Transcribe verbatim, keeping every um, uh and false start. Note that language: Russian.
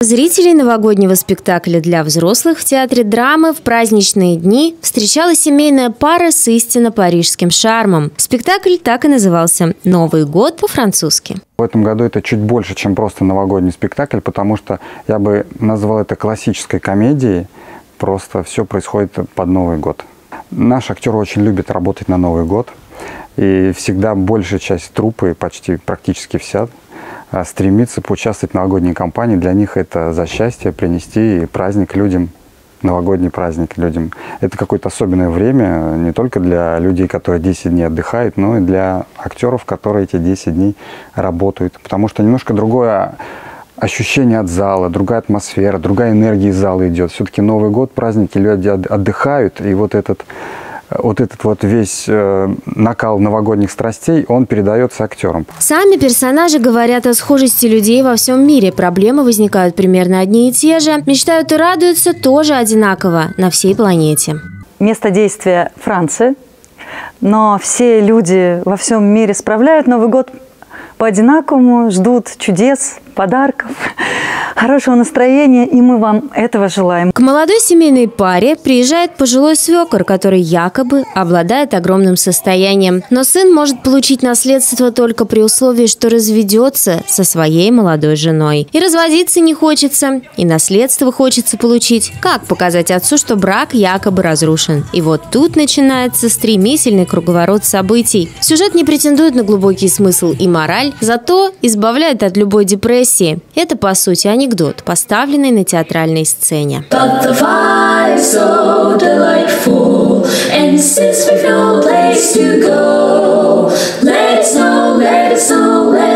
Зрителей новогоднего спектакля для взрослых в театре драмы в праздничные дни встречала семейная пара с истинно парижским шармом. Спектакль так и назывался «Новый год» по-французски. В этом году это чуть больше, чем просто новогодний спектакль, потому что я бы назвал это классической комедией. Просто все происходит под Новый год. Наш актер очень любит работать на Новый год. И всегда большая часть труппы, почти практически вся, стремится поучаствовать в новогодней кампании. Для них это за счастье принести праздник людям, новогодний праздник людям. Это какое-то особенное время не только для людей, которые десять дней отдыхают, но и для актеров, которые эти десять дней работают. Потому что немножко другое ощущение от зала, другая атмосфера, другая энергия из зала идет. Все-таки Новый год, праздники, люди отдыхают, и вот этот... Вот этот вот весь э, накал новогодних страстей, он передается актерам. Сами персонажи говорят о схожести людей во всем мире. Проблемы возникают примерно одни и те же. Мечтают и радуются тоже одинаково на всей планете. Место действия – Франция. Но все люди во всем мире справляют Новый год по-одинаковому, ждут чудес, подарков, хорошего настроения, и мы вам этого желаем. К молодой семейной паре приезжает пожилой свекор, который якобы обладает огромным состоянием. Но сын может получить наследство только при условии, что разведется со своей молодой женой. И разводиться не хочется, и наследство хочется получить. Как показать отцу, что брак якобы разрушен? И вот тут начинается стремительный круговорот событий. Сюжет не претендует на глубокий смысл и мораль, зато избавляет от любой депрессии. Это, по сути, анекдот, поставленный на театральной сцене. Let us know, let us know, let